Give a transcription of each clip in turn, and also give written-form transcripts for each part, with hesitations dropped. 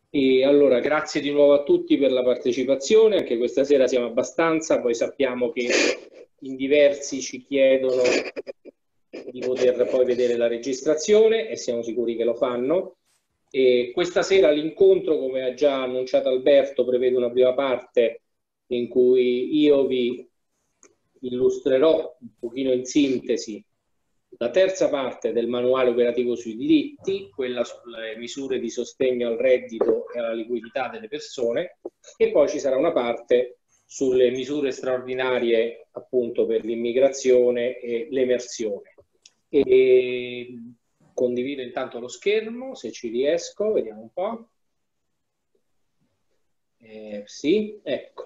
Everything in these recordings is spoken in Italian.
E allora, grazie di nuovo a tutti per la partecipazione, anche questa sera siamo abbastanza, poi sappiamo che in diversi ci chiedono di poter poi vedere la registrazione e siamo sicuri che lo fanno. E questa sera l'incontro, come ha già annunciato Alberto, prevede una prima parte in cui io vi illustrerò un pochino in sintesi la terza parte del manuale operativo sui diritti, quella sulle misure di sostegno al reddito e alla liquidità delle persone, e poi ci sarà una parte sulle misure straordinarie appunto per l'immigrazione e l'emersione. E condivido intanto lo schermo, se ci riesco, vediamo un po'. Sì, ecco.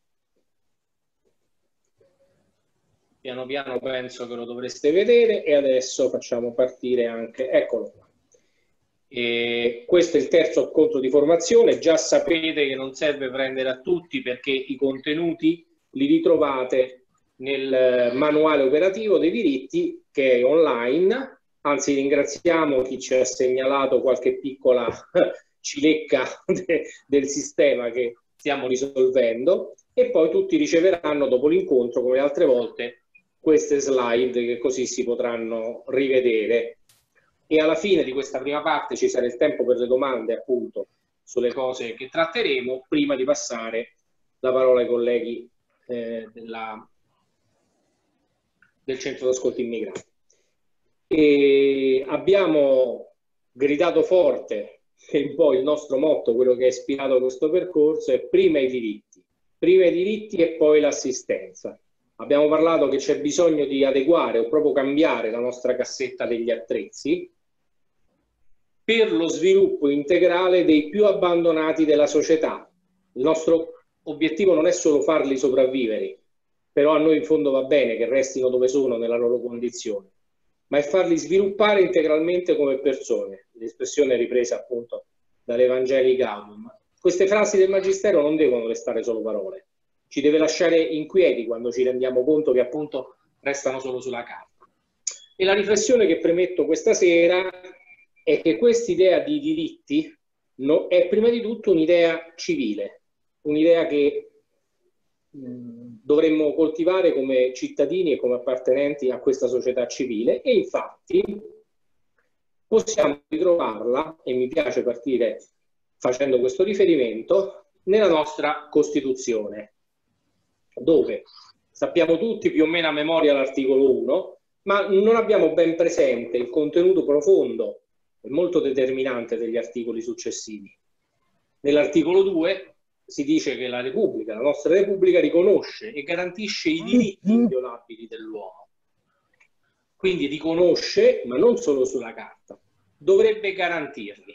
Piano piano penso che lo dovreste vedere e adesso facciamo partire anche, eccolo qua. E questo è il terzo incontro di formazione, già sapete che non serve prendere a tutti perché i contenuti li ritrovate nel manuale operativo dei diritti che è online, anzi ringraziamo chi ci ha segnalato qualche piccola cilecca del sistema che stiamo risolvendo e poi tutti riceveranno dopo l'incontro come altre volte queste slide che così si potranno rivedere e alla fine di questa prima parte ci sarà il tempo per le domande appunto sulle cose che tratteremo prima di passare la parola ai colleghi del centro d'ascolto immigrati. E abbiamo gridato forte che un po' il nostro motto, quello che ha ispirato questo percorso, è prima i diritti e poi l'assistenza. Abbiamo parlato che c'è bisogno di adeguare o proprio cambiare la nostra cassetta degli attrezzi per lo sviluppo integrale dei più abbandonati della società. Il nostro obiettivo non è solo farli sopravvivere, però a noi in fondo va bene che restino dove sono nella loro condizione, ma è farli sviluppare integralmente come persone. L'espressione è ripresa appunto dall'Evangelii Gaudium. Queste frasi del Magistero non devono restare solo parole. Ci deve lasciare inquieti quando ci rendiamo conto che appunto restano solo sulla carta. E la riflessione che premetto questa sera è che quest'idea di diritti è prima di tutto un'idea civile, un'idea che dovremmo coltivare come cittadini e come appartenenti a questa società civile e infatti possiamo ritrovarla, e mi piace partire facendo questo riferimento, nella nostra Costituzione, dove sappiamo tutti più o meno a memoria l'articolo 1, ma non abbiamo ben presente il contenuto profondo e molto determinante degli articoli successivi. Nell'articolo 2 si dice che la Repubblica, la nostra Repubblica, riconosce e garantisce i diritti inviolabili dell'uomo. Quindi riconosce, ma non solo sulla carta, dovrebbe garantirli.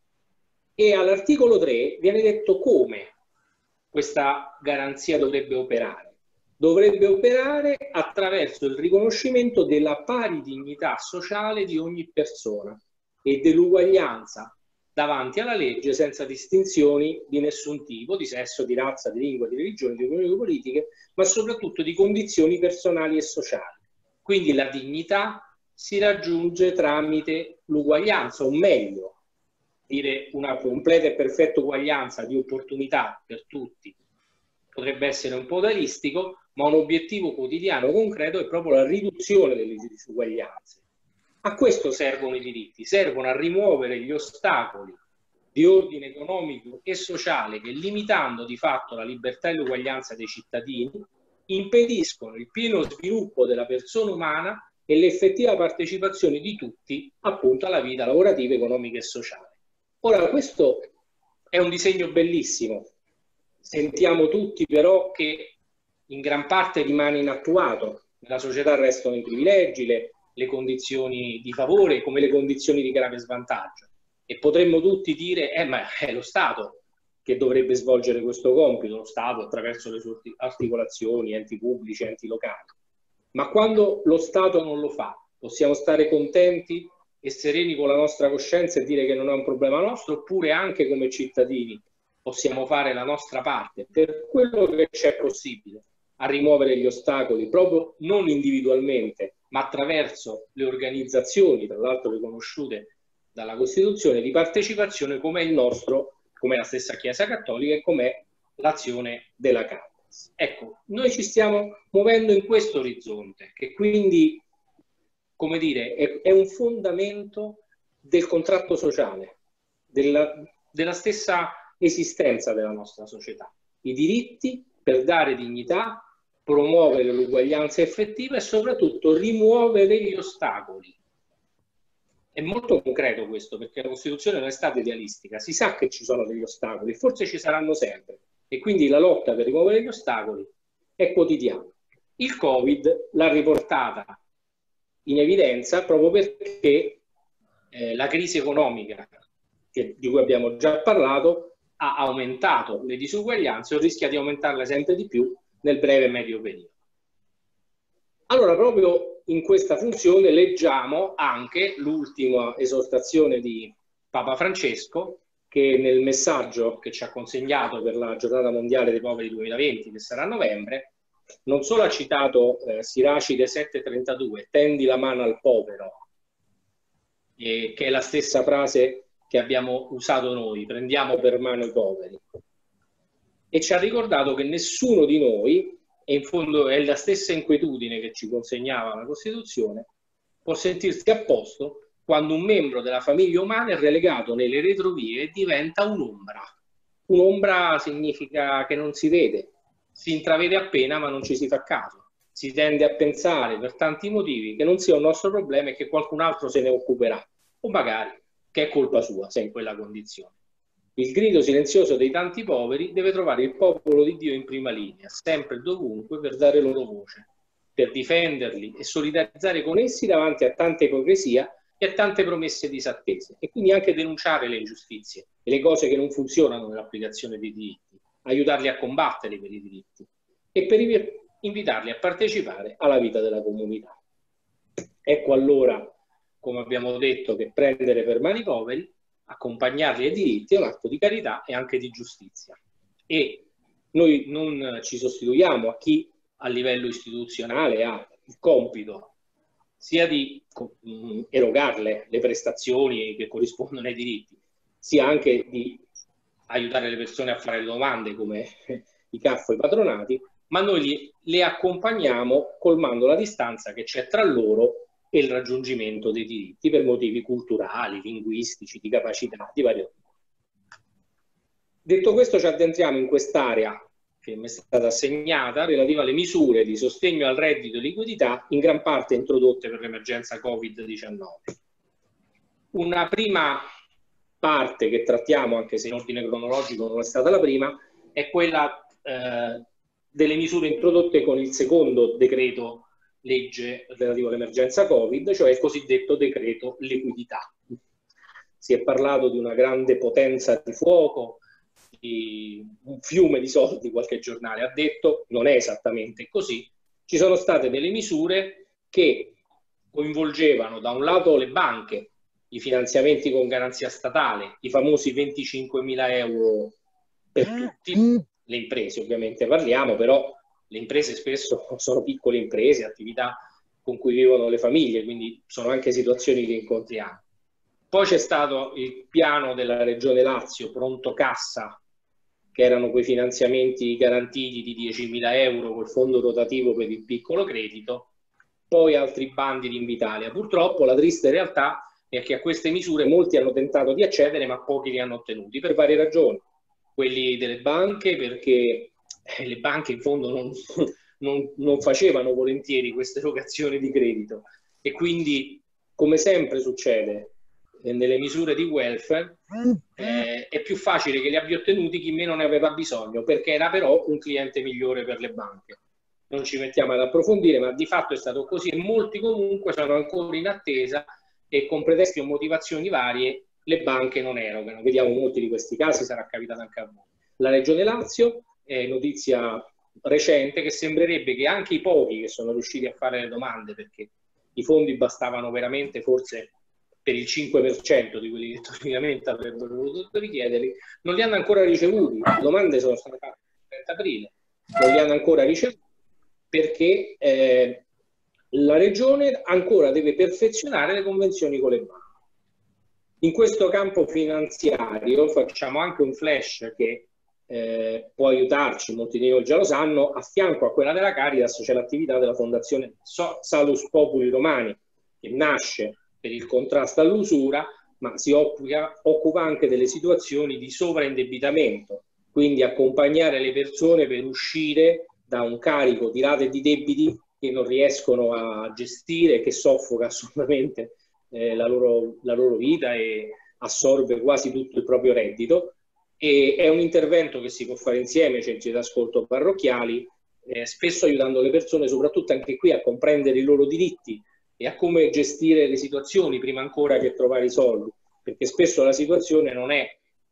E all'articolo 3 viene detto come questa garanzia dovrebbe operare. Dovrebbe operare attraverso il riconoscimento della pari dignità sociale di ogni persona e dell'uguaglianza davanti alla legge senza distinzioni di nessun tipo, di sesso, di razza, di lingua, di religione, di opinioni politiche, ma soprattutto di condizioni personali e sociali. Quindi la dignità si raggiunge tramite l'uguaglianza, o meglio, dire una completa e perfetta uguaglianza di opportunità per tutti potrebbe essere un po' idealistico, ma un obiettivo quotidiano concreto è proprio la riduzione delle disuguaglianze. A questo servono i diritti, servono a rimuovere gli ostacoli di ordine economico e sociale che, limitando di fatto la libertà e l'uguaglianza dei cittadini, impediscono il pieno sviluppo della persona umana e l'effettiva partecipazione di tutti appunto alla vita lavorativa, economica e sociale. Ora, questo è un disegno bellissimo. Sentiamo tutti però che in gran parte rimane inattuato. Nella società restano i privilegi, le condizioni di favore come le condizioni di grave svantaggio. E potremmo tutti dire, ma è lo Stato che dovrebbe svolgere questo compito, lo Stato attraverso le sue articolazioni, enti pubblici, enti locali. Ma quando lo Stato non lo fa, possiamo stare contenti e sereni con la nostra coscienza e dire che non è un problema nostro, oppure anche come cittadini possiamo fare la nostra parte per quello che c'è possibile a rimuovere gli ostacoli, proprio non individualmente, ma attraverso le organizzazioni, tra l'altro riconosciute dalla Costituzione, di partecipazione come il nostro come la stessa Chiesa Cattolica e com'è l'azione della Caritas. Ecco, noi ci stiamo muovendo in questo orizzonte, che quindi, come dire, è un fondamento del contratto sociale, della stessa esistenza della nostra società. I diritti per dare dignità, promuovere l'uguaglianza effettiva e soprattutto rimuovere gli ostacoli. È molto concreto questo, perché la Costituzione non è stata idealistica, si sa che ci sono degli ostacoli, forse ci saranno sempre, e quindi la lotta per rimuovere gli ostacoli è quotidiana. Il Covid l'ha riportata in evidenza proprio perché la crisi economica di cui abbiamo già parlato ha aumentato le disuguaglianze o rischia di aumentarle sempre di più nel breve e medio periodo. Allora, proprio in questa funzione leggiamo anche l'ultima esortazione di Papa Francesco, che nel messaggio che ci ha consegnato per la Giornata Mondiale dei Poveri 2020, che sarà a novembre, non solo ha citato Siracide 7,32, tendi la mano al povero, che è la stessa frase che abbiamo usato noi, prendiamo per mano i poveri, e ci ha ricordato che nessuno di noi, e in fondo è la stessa inquietudine che ci consegnava la Costituzione, può sentirsi a posto quando un membro della famiglia umana è relegato nelle retrovie e diventa un'ombra. Un'ombra significa che non si vede, si intravede appena ma non ci si fa caso. Si tende a pensare per tanti motivi che non sia un nostro problema e che qualcun altro se ne occuperà, o magari che è colpa sua se è in quella condizione. Il grido silenzioso dei tanti poveri deve trovare il popolo di Dio in prima linea, sempre e dovunque, per dare loro voce, per difenderli e solidarizzare con essi davanti a tanta ipocrisia e a tante promesse disattese, e quindi anche denunciare le ingiustizie e le cose che non funzionano nell'applicazione dei diritti, aiutarli a combattere per i diritti e per invitarli a partecipare alla vita della comunità. Ecco allora, come abbiamo detto, che prendere per mano i poveri, accompagnarli ai diritti è un atto di carità e anche di giustizia. E noi non ci sostituiamo a chi a livello istituzionale ha il compito sia di erogarle le prestazioni che corrispondono ai diritti, sia anche di aiutare le persone a fare le domande come i CAF o i patronati, ma noi le accompagniamo colmando la distanza che c'è tra loro e il raggiungimento dei diritti per motivi culturali, linguistici, di capacità, di vario tipo. Detto questo, ci addentriamo in quest'area che mi è stata assegnata relativa alle misure di sostegno al reddito e liquidità, in gran parte introdotte per l'emergenza Covid-19. Una prima parte che trattiamo, anche se in ordine cronologico non è stata la prima, è quella delle misure introdotte con il secondo decreto legge relativo all'emergenza Covid, cioè il cosiddetto decreto liquidità. Si è parlato di una grande potenza di fuoco, di un fiume di soldi, qualche giornale ha detto, non è esattamente così. Ci sono state delle misure che coinvolgevano da un lato le banche, i finanziamenti con garanzia statale, i famosi 25.000 euro per tutti, le imprese ovviamente parliamo, però le imprese spesso sono piccole imprese, attività con cui vivono le famiglie, quindi sono anche situazioni che incontriamo. Poi c'è stato il piano della Regione Lazio, pronto cassa, che erano quei finanziamenti garantiti di 10.000 euro col fondo rotativo per il piccolo credito, poi altri bandi di Invitalia. Purtroppo la triste realtà è che a queste misure molti hanno tentato di accedere, ma pochi li hanno ottenuti per varie ragioni. Quelli delle banche, perché le banche in fondo non facevano volentieri queste erogazioni di credito, e quindi, come sempre succede nelle misure di welfare, è più facile che li abbia ottenuti chi meno ne aveva bisogno, perché era però un cliente migliore per le banche. Non ci mettiamo ad approfondire, ma di fatto è stato così, e molti comunque sono ancora in attesa e con pretesti o motivazioni varie le banche non erogano. Vediamo molti di questi casi, sarà capitato anche a voi. La Regione Lazio, è notizia recente, che sembrerebbe che anche i pochi che sono riusciti a fare le domande, perché i fondi bastavano veramente forse per il 5% di quelli che tecnicamente avrebbero voluto richiederli, non li hanno ancora ricevuti. Le domande sono state fatte il 30 aprile, non li hanno ancora ricevuti perché la Regione ancora deve perfezionare le convenzioni con le banche. In questo campo finanziario facciamo anche un flash che può aiutarci, molti di noi già lo sanno. A fianco a quella della Caritas c'è l'attività della Fondazione Salus Populi Romani, che nasce per il contrasto all'usura, ma si occupa anche delle situazioni di sovraindebitamento, quindi accompagnare le persone per uscire da un carico di rate di debiti che non riescono a gestire, che soffoca assolutamente la loro vita e assorbe quasi tutto il proprio reddito. E è un intervento che si può fare insieme, centri d'ascolto parrocchiali, spesso aiutando le persone, soprattutto anche qui, a comprendere i loro diritti e a come gestire le situazioni prima ancora che trovare i soldi, perché spesso la situazione non è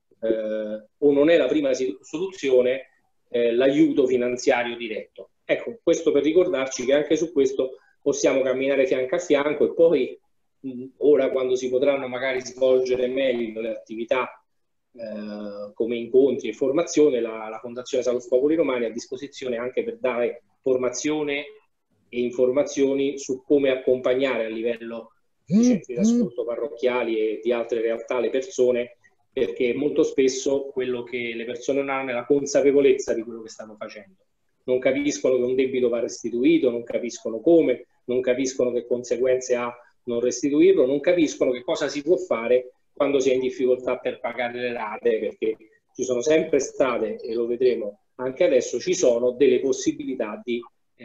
o non è la prima soluzione l'aiuto finanziario diretto. Ecco, questo per ricordarci che anche su questo possiamo camminare fianco a fianco, e poi ora, quando si potranno magari svolgere meglio le attività come incontri e formazione, la Fondazione Salus Populi Romani è a disposizione anche per dare formazione e informazioni su come accompagnare a livello di centri d'ascolto parrocchiali e di altre realtà le persone, perché molto spesso quello che le persone non hanno è la consapevolezza di quello che stanno facendo. Non capiscono che un debito va restituito, non capiscono come, non capiscono che conseguenze ha non restituirlo, non capiscono che cosa si può fare quando si è in difficoltà per pagare le rate, perché ci sono sempre state, e lo vedremo anche adesso, ci sono delle possibilità di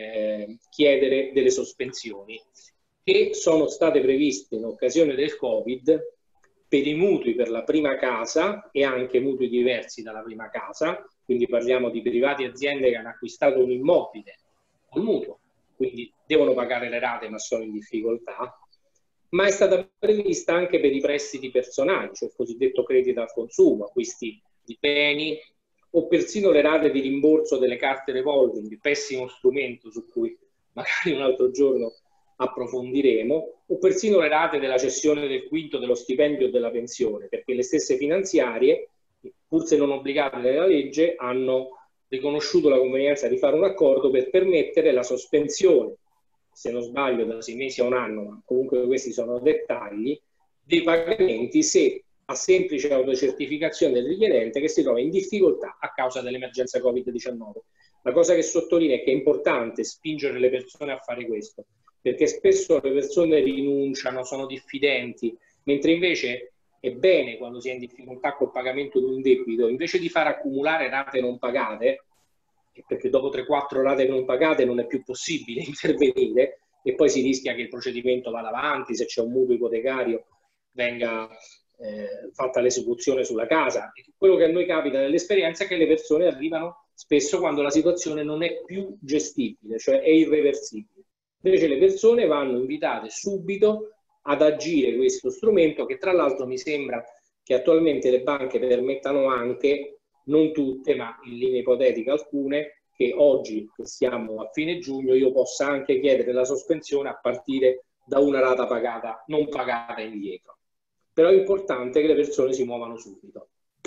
chiedere delle sospensioni che sono state previste in occasione del Covid per i mutui per la prima casa e anche mutui diversi dalla prima casa, quindi parliamo di privati e aziende che hanno acquistato un immobile col mutuo, quindi devono pagare le rate ma sono in difficoltà. Ma è stata prevista anche per i prestiti personali, cioè il cosiddetto credito al consumo, acquisti di beni, o persino le rate di rimborso delle carte revolving, pessimo strumento su cui magari un altro giorno approfondiremo, o persino le rate della cessione del quinto dello stipendio o della pensione, perché le stesse finanziarie, pur se non obbligate nella legge, hanno riconosciuto la convenienza di fare un accordo per permettere la sospensione, se non sbaglio da 6 mesi a un anno, ma comunque questi sono dettagli, dei pagamenti se a semplice autocertificazione del richiedente che si trova in difficoltà a causa dell'emergenza Covid-19. La cosa che sottolineo è che è importante spingere le persone a fare questo, perché spesso le persone rinunciano, sono diffidenti, mentre invece è bene, quando si è in difficoltà col pagamento di un debito, invece di far accumulare rate non pagate, perché dopo 3-4 rate non pagate non è più possibile intervenire e poi si rischia che il procedimento vada avanti, se c'è un mutuo ipotecario venga fatta l'esecuzione sulla casa. E quello che a noi capita nell'esperienza è che le persone arrivano spesso quando la situazione non è più gestibile, cioè è irreversibile. Invece le persone vanno invitate subito ad agire questo strumento, che tra l'altro mi sembra che attualmente le banche permettano anche, non tutte, ma in linea ipotetica alcune, che oggi, che siamo a fine giugno, io possa anche chiedere la sospensione a partire da una rata pagata, non pagata indietro. Però è importante che le persone si muovano subito.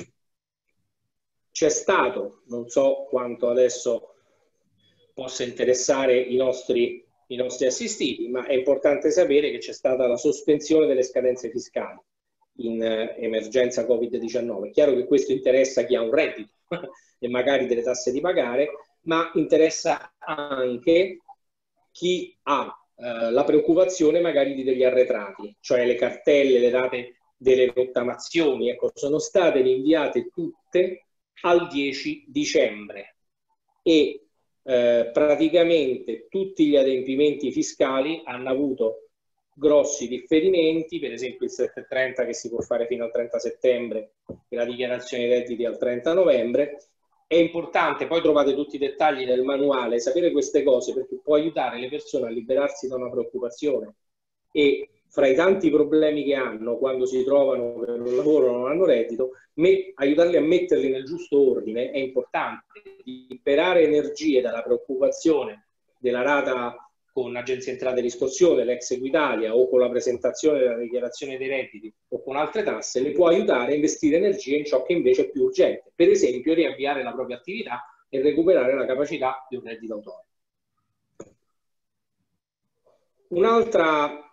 C'è stato, non so quanto adesso possa interessare i nostri assistiti, ma è importante sapere che c'è stata la sospensione delle scadenze fiscali in emergenza Covid-19. È chiaro che questo interessa chi ha un reddito e magari delle tasse di pagare, ma interessa anche chi ha la preoccupazione magari di degli arretrati, cioè le cartelle, le date delle rottamazioni, ecco, sono state rinviate tutte al 10 dicembre e praticamente tutti gli adempimenti fiscali hanno avuto grossi differimenti, per esempio il 730 che si può fare fino al 30 settembre e la dichiarazione dei redditi al 30 novembre. È importante, poi trovate tutti i dettagli nel manuale, sapere queste cose, perché può aiutare le persone a liberarsi da una preoccupazione e fra i tanti problemi che hanno quando si trovano che non lavorano, non hanno reddito, aiutarli a metterli nel giusto ordine è importante. Liberare energie dalla preoccupazione della rata con Agenzia Entrate e Riscossione, l'ex Equitalia, o con la presentazione della dichiarazione dei redditi o con altre tasse, le può aiutare a investire energie in ciò che invece è più urgente, per esempio riavviare la propria attività e recuperare la capacità di un reddito autonomo. Un'altra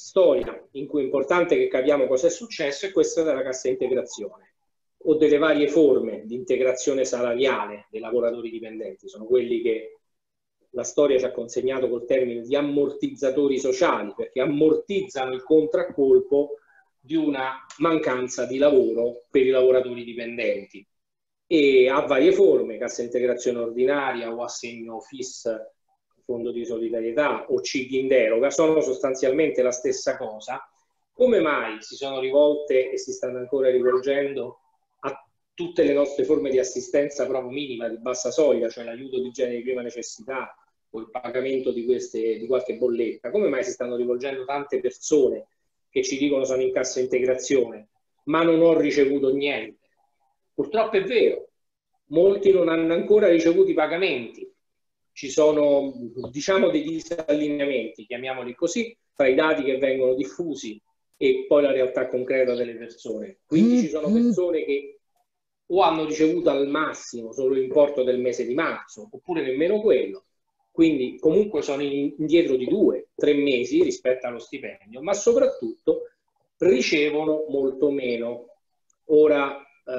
storia in cui è importante che capiamo cosa è successo è questa della cassa integrazione o delle varie forme di integrazione salariale dei lavoratori dipendenti. Sono quelli che la storia ci ha consegnato col termine di ammortizzatori sociali, perché ammortizzano il contraccolpo di una mancanza di lavoro per i lavoratori dipendenti. E ha varie forme: cassa integrazione ordinaria o assegno FIS, fondo di solidarietà, o CIG in deroga, sono sostanzialmente la stessa cosa. Come mai si sono rivolte e si stanno ancora rivolgendo a tutte le nostre forme di assistenza proprio minima, di bassa soglia, cioè l'aiuto di genere di prima necessità o il pagamento di qualche bolletta? Come mai si stanno rivolgendo tante persone che ci dicono sono in cassa integrazione ma non ho ricevuto niente? Purtroppo è vero, molti non hanno ancora ricevuto i pagamenti, ci sono, diciamo, dei disallineamenti, chiamiamoli così, tra i dati che vengono diffusi e poi la realtà concreta delle persone. Quindi ci sono persone che o hanno ricevuto al massimo solo l'importo del mese di marzo, oppure nemmeno quello, quindi comunque sono indietro di 2-3 mesi rispetto allo stipendio, ma soprattutto ricevono molto meno. Ora,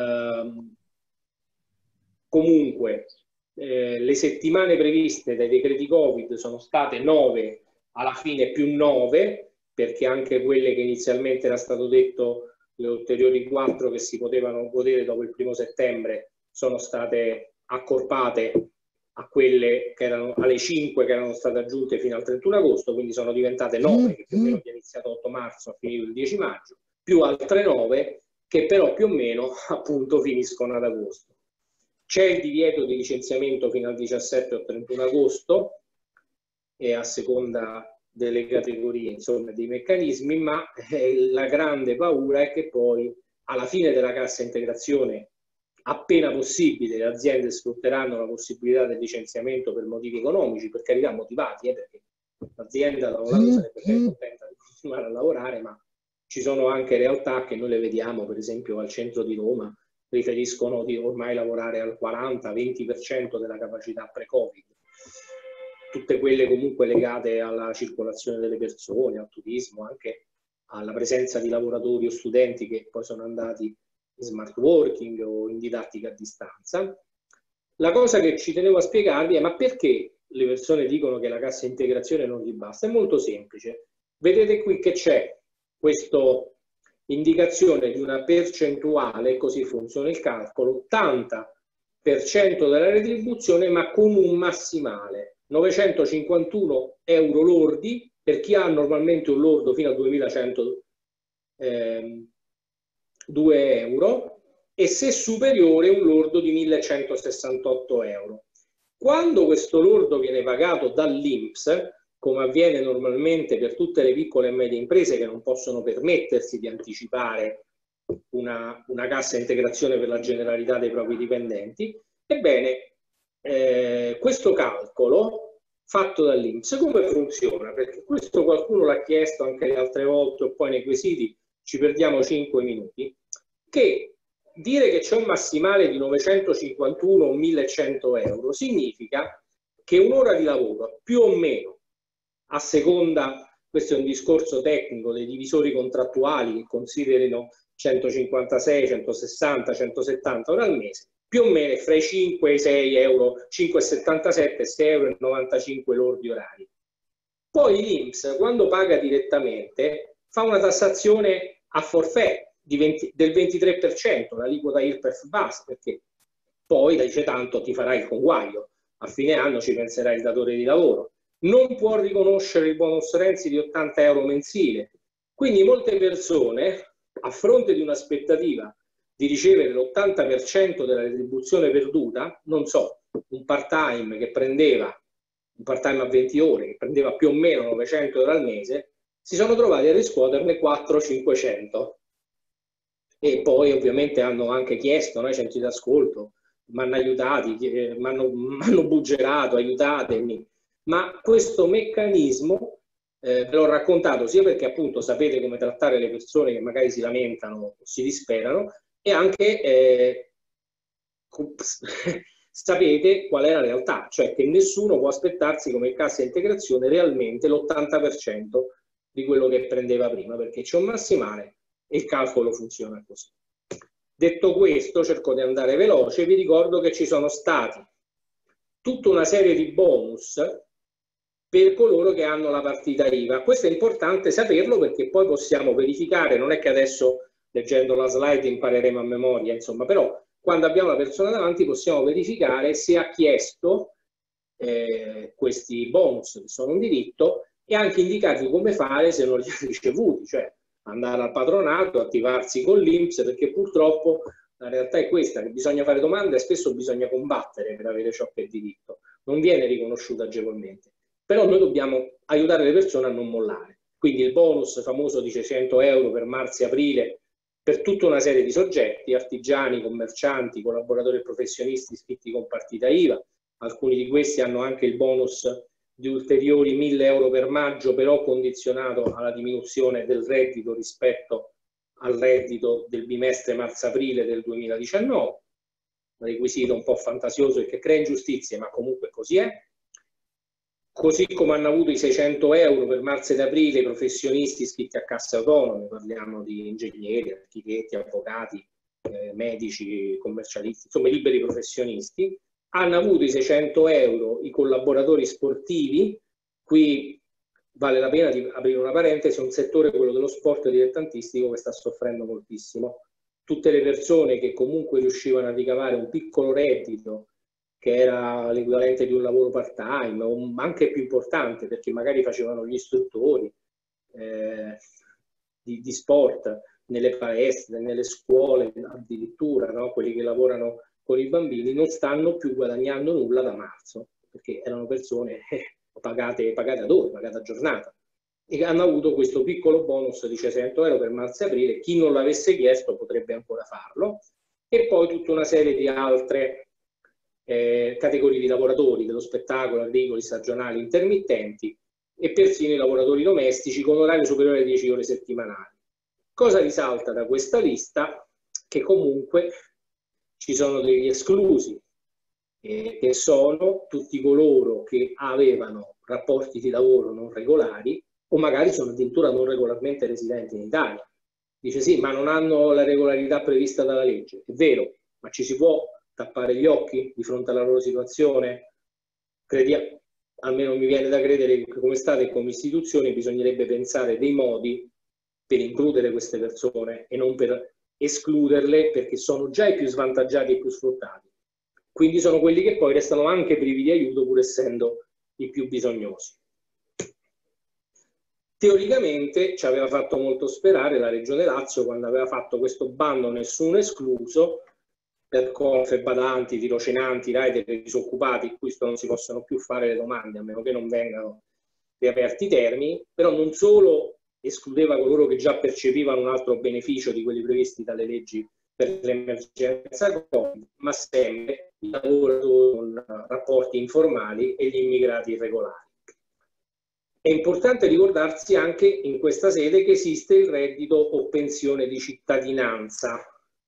comunque, le settimane previste dai decreti Covid sono state 9, alla fine più 9, perché anche quelle che inizialmente era stato detto, le ulteriori 4 che si potevano godere dopo il 1° settembre, sono state accorpate a quelle che erano alle 5 che erano state aggiunte fino al 31 agosto, quindi sono diventate 9, che più o meno è iniziato l'8 marzo, ha finito il 10 maggio, più altre 9 che però più o meno appunto finiscono ad agosto. C'è il divieto di licenziamento fino al 17 o 31 agosto, e a seconda delle categorie, insomma, dei meccanismi, ma la grande paura è che poi alla fine della cassa integrazione, appena possibile, le aziende sfrutteranno la possibilità del licenziamento per motivi economici, per carità motivati, perché l'azienda da un lato sarebbe ben contenta di continuare a lavorare, ma ci sono anche realtà che noi le vediamo, per esempio al centro di Roma, riferiscono di ormai lavorare al 40-20% della capacità pre-Covid. Tutte quelle comunque legate alla circolazione delle persone, al turismo, anche alla presenza di lavoratori o studenti che poi sono andati in smart working o in didattica a distanza. La cosa che ci tenevo a spiegarvi è: ma perché le persone dicono che la cassa integrazione non gli basta? È molto semplice. Vedete qui che c'è questa indicazione di una percentuale, così funziona il calcolo, 80% della retribuzione, ma con un massimale, 951 euro lordi per chi ha normalmente un lordo fino a 2102 euro, e se superiore un lordo di 1168 euro. Quando questo lordo viene pagato dall'INPS, come avviene normalmente per tutte le piccole e medie imprese che non possono permettersi di anticipare una cassa integrazione per la generalità dei propri dipendenti, ebbene, questo calcolo fatto dall'INPS come funziona? Perché questo qualcuno l'ha chiesto anche le altre volte, o poi nei quesiti ci perdiamo 5 minuti, che dire che c'è un massimale di 951 o 1100 euro significa che un'ora di lavoro più o meno, a seconda, questo è un discorso tecnico, dei divisori contrattuali che considerino 156, 160, 170 ore al mese, più o meno fra i 5 e i 6 euro, 5,77 e 6,95 euro lordi orari. Poi l'INPS, quando paga direttamente, fa una tassazione a forfait del 23%, l'aliquota IRPEF base, perché poi dice tanto ti farai il conguaglio, a fine anno ci penserà il datore di lavoro. Non può riconoscere il bonus Renzi di 80 euro mensile. Quindi molte persone, a fronte di un'aspettativa di ricevere l'80% della retribuzione perduta, non so, un part-time che prendeva, un part-time a 20 ore, che prendeva più o meno 900 euro al mese, si sono trovati a riscuoterne 400-500. E poi ovviamente hanno anche chiesto, ai centri d'ascolto, mi hanno aiutati, mi hanno buggerato, aiutatemi. Ma questo meccanismo ve l'ho raccontato sia perché appunto sapete come trattare le persone che magari si lamentano o si disperano, e anche sapete qual è la realtà, cioè che nessuno può aspettarsi come cassa integrazione realmente l'80% di quello che prendeva prima, perché c'è un massimale e il calcolo funziona così. Detto questo, cerco di andare veloce, vi ricordo che ci sono stati tutta una serie di bonus per coloro che hanno la partita IVA. Questo è importante saperlo perché poi possiamo verificare, non è che adesso leggendo la slide impareremo a memoria, insomma, però quando abbiamo la persona davanti possiamo verificare se ha chiesto questi bonus che sono un diritto e anche indicargli come fare se non li ha ricevuti, cioè andare al patronato, attivarsi con l'INPS, perché purtroppo la realtà è questa, che bisogna fare domande e spesso bisogna combattere per avere ciò che è diritto, non viene riconosciuto agevolmente, però noi dobbiamo aiutare le persone a non mollare, quindi il bonus famoso di 600 euro per marzo e aprile per tutta una serie di soggetti, artigiani, commercianti, collaboratori e professionisti iscritti con partita IVA, alcuni di questi hanno anche il bonus di ulteriori 1000 euro per maggio, però condizionato alla diminuzione del reddito rispetto al reddito del bimestre marzo-aprile del 2019, un requisito un po' fantasioso e che crea ingiustizie, ma comunque così è. Così come hanno avuto i 600 euro per marzo ed aprile i professionisti iscritti a casse autonome, parliamo di ingegneri, architetti, avvocati, medici, commercialisti, insomma liberi professionisti. Hanno avuto i 600 euro i collaboratori sportivi, qui vale la pena di aprire una parentesi, è un settore, quello dello sport dilettantistico, che sta soffrendo moltissimo. Tutte le persone che comunque riuscivano a ricavare un piccolo reddito, che era l'equivalente di un lavoro part-time, o anche più importante, perché magari facevano gli istruttori di sport, nelle palestre, nelle scuole, addirittura, no? Quelli che lavorano con i bambini, non stanno più guadagnando nulla da marzo, perché erano persone pagate ad ore, pagate a giornata, e hanno avuto questo piccolo bonus di 600 euro per marzo e aprile. Chi non l'avesse chiesto potrebbe ancora farlo, e poi tutta una serie di altre categorie di lavoratori dello spettacolo, agricoli, stagionali, intermittenti e persino i lavoratori domestici con orario superiore a 10 ore settimanali. Cosa risalta da questa lista? Che comunque ci sono degli esclusi, che sono tutti coloro che avevano rapporti di lavoro non regolari o magari sono addirittura non regolarmente residenti in Italia. Dice sì, ma non hanno la regolarità prevista dalla legge. È vero, ma ci si può tappare gli occhi di fronte alla loro situazione? Crediamo, almeno mi viene da credere che come Stato e come istituzioni bisognerebbe pensare dei modi per includere queste persone e non per escluderle, perché sono già i più svantaggiati e più sfruttati. Quindi sono quelli che poi restano anche privi di aiuto pur essendo i più bisognosi. Teoricamente ci aveva fatto molto sperare la Regione Lazio quando aveva fatto questo bando nessuno escluso per colfe, badanti, tirocinanti, rider e disoccupati, in cui non si possono più fare le domande a meno che non vengano riaperti i termini, però non solo escludeva coloro che già percepivano un altro beneficio di quelli previsti dalle leggi per l'emergenza Covid, ma sempre i lavoratori con rapporti informali e gli immigrati irregolari. È importante ricordarsi anche in questa sede che esiste il reddito o pensione di cittadinanza,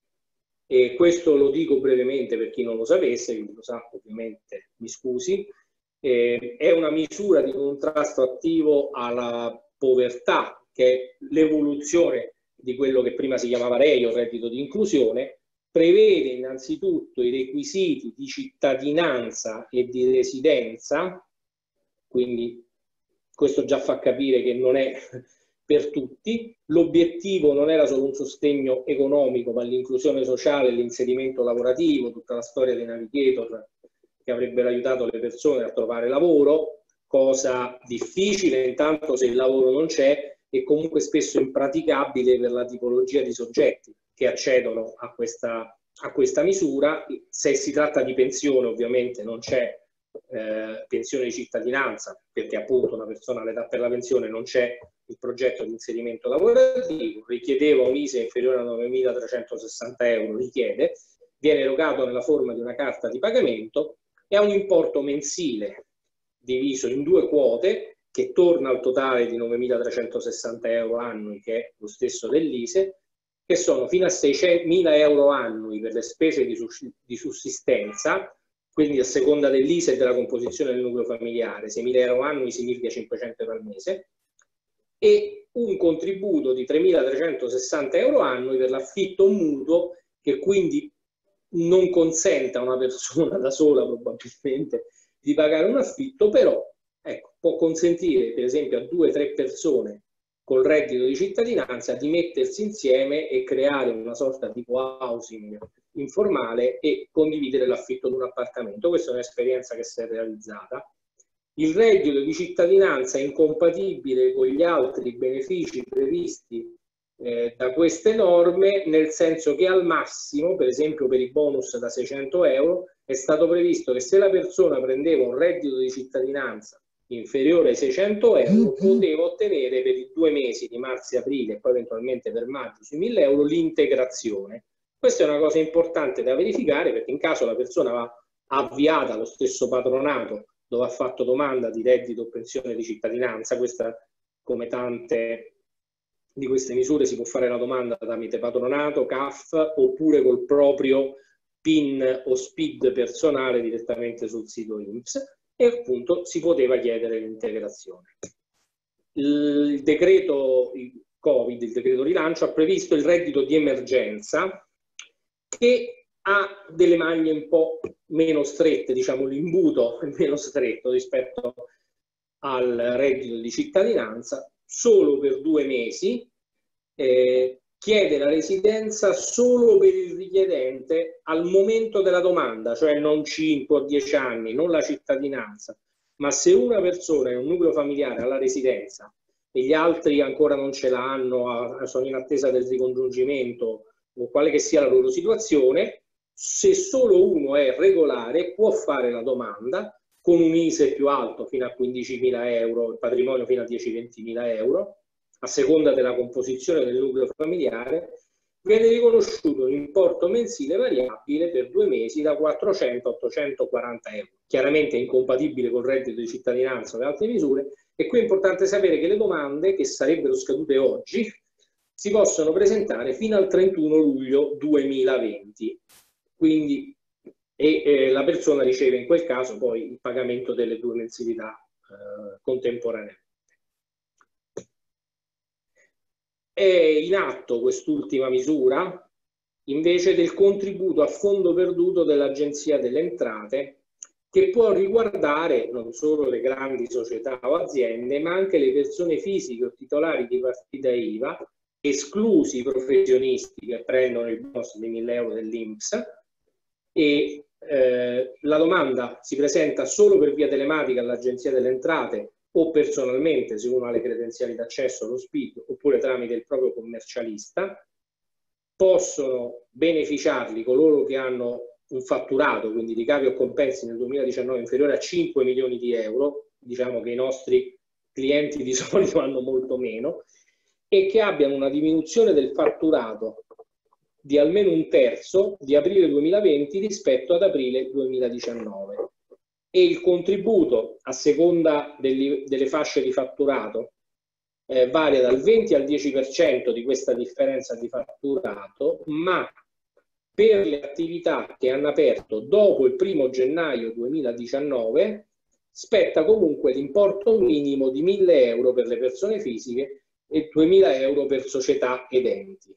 e questo lo dico brevemente per chi non lo sapesse, chi lo sa ovviamente mi scusi. È una misura di contrasto attivo alla povertà, che è l'evoluzione di quello che prima si chiamava REI, o reddito di inclusione. Prevede innanzitutto i requisiti di cittadinanza e di residenza, quindi questo già fa capire che non è per tutti. L'obiettivo non era solo un sostegno economico, ma l'inclusione sociale, l'inserimento lavorativo, tutta la storia dei navigator che avrebbero aiutato le persone a trovare lavoro, cosa difficile intanto se il lavoro non c'è e comunque spesso impraticabile per la tipologia di soggetti che accedono a questa misura. Se si tratta di pensione ovviamente non c'è pensione di cittadinanza, perché appunto una persona all'età per la pensione non c'è il progetto di inserimento lavorativo, richiedeva un ISEE inferiore a 9.360 euro, viene erogato nella forma di una carta di pagamento e ha un importo mensile diviso in 2 quote che torna al totale di 9.360 euro annui, che è lo stesso dell'ISEE, che sono fino a 600.000 euro annui per le spese di sussistenza, quindi a seconda dell'ISEE e della composizione del nucleo familiare, 6.000 euro annui significa 500 euro al mese, e un contributo di 3.360 euro annui per l'affitto mutuo, che quindi non consente a una persona da sola probabilmente di pagare un affitto, però ecco, può consentire per esempio a 2 o 3 persone col reddito di cittadinanza di mettersi insieme e creare una sorta di co-housing informale e condividere l'affitto di un appartamento. Questa è un'esperienza che si è realizzata. Il reddito di cittadinanza è incompatibile con gli altri benefici previsti da queste norme, nel senso che al massimo, per esempio per i bonus da 600 euro, è stato previsto che se la persona prendeva un reddito di cittadinanza inferiore ai 600 euro, poteva ottenere per i 2 mesi di marzo e aprile e poi eventualmente per maggio sui 1.000 euro l'integrazione. Questa è una cosa importante da verificare, perché in caso la persona va avviata allo stesso patronato dove ha fatto domanda di reddito o pensione di cittadinanza, questa, come tante di queste misure, si può fare la domanda tramite patronato, CAF, oppure col proprio PIN o SPID personale direttamente sul sito INPS, e appunto si poteva chiedere l'integrazione. Il decreto Covid, il decreto rilancio, ha previsto il reddito di emergenza, che ha delle maglie un po' meno strette, diciamo l'imbuto è meno stretto rispetto al reddito di cittadinanza, solo per 2 mesi, chiede la residenza solo per il richiedente al momento della domanda, cioè non 5 o 10 anni, non la cittadinanza, ma se una persona in un nucleo familiare ha la residenza e gli altri ancora non ce l'hanno, sono in attesa del ricongiungimento o quale che sia la loro situazione, se solo uno è regolare può fare la domanda con un ISEE più alto fino a 15.000 euro, il patrimonio fino a 10-20.000 euro, a seconda della composizione del nucleo familiare, viene riconosciuto un importo mensile variabile per 2 mesi da 400 a 840 euro. Chiaramente è incompatibile con il reddito di cittadinanza o le altre misure, e qui è importante sapere che le domande che sarebbero scadute oggi si possono presentare fino al 31 luglio 2020. Quindi la persona riceve in quel caso poi il pagamento delle 2 mensilità contemporaneamente. È in atto quest'ultima misura invece del contributo a fondo perduto dell'Agenzia delle Entrate, che può riguardare non solo le grandi società o aziende, ma anche le persone fisiche o titolari di partita IVA, esclusi i professionisti che prendono il bonus di 1.000 euro dell'INPS, e la domanda si presenta solo per via telematica all'Agenzia delle Entrate o personalmente se uno ha le credenziali d'accesso allo SPID, oppure tramite il proprio commercialista. Possono beneficiarli coloro che hanno un fatturato, quindi ricavi o compensi nel 2019 inferiore a 5 milioni di euro, diciamo che i nostri clienti di solito hanno molto meno, e che abbiano una diminuzione del fatturato di almeno 1/3 di aprile 2020 rispetto ad aprile 2019. E il contributo a seconda delle fasce di fatturato varia dal 20 al 10% di questa differenza di fatturato, ma per le attività che hanno aperto dopo il 1° gennaio 2019 spetta comunque l'importo minimo di 1.000 euro per le persone fisiche e 2.000 euro per società ed enti.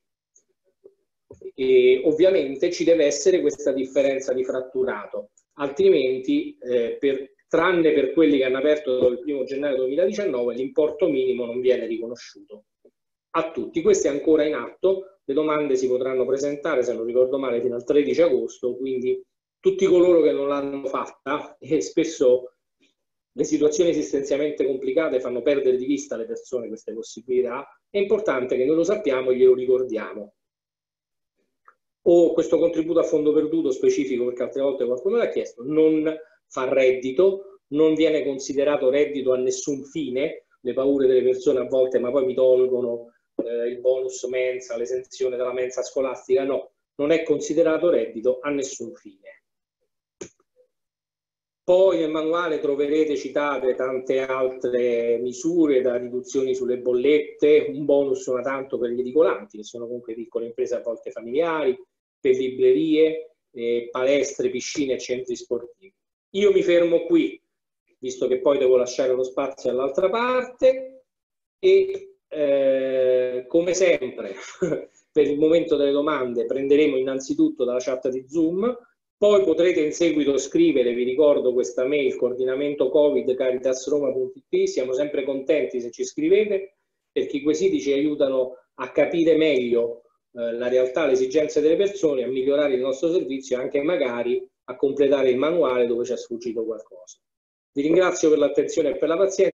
E ovviamente ci deve essere questa differenza di fatturato, altrimenti tranne per quelli che hanno aperto dopo il 1° gennaio 2019 l'importo minimo non viene riconosciuto a tutti. Questo è ancora in atto, le domande si potranno presentare, se non ricordo male, fino al 13 agosto, quindi tutti coloro che non l'hanno fatta, e spesso le situazioni esistenzialmente complicate fanno perdere di vista alle persone queste possibilità, è importante che noi lo sappiamo e glielo ricordiamo. O questo contributo a fondo perduto specifico, perché altre volte qualcuno l'ha chiesto, non fa reddito, non viene considerato reddito a nessun fine, le paure delle persone a volte, ma poi mi tolgono il bonus mensa, l'esenzione dalla mensa scolastica, no, non è considerato reddito a nessun fine. Poi nel manuale troverete citate tante altre misure, da riduzioni sulle bollette, un bonus una tanto per gli edicolanti, che sono comunque piccole imprese a volte familiari, per librerie, palestre, piscine e centri sportivi. Io mi fermo qui, visto che poi devo lasciare lo spazio all'altra parte, e come sempre, per il momento delle domande prenderemo innanzitutto dalla chat di Zoom, poi potrete in seguito scrivere, vi ricordo questa mail, coordinamento covid@caritasroma.it, siamo sempre contenti se ci scrivete, perché i quesiti ci aiutano a capire meglio la realtà, le esigenze delle persone, a migliorare il nostro servizio e anche magari a completare il manuale dove ci è sfuggito qualcosa. Vi ringrazio per l'attenzione e per la pazienza.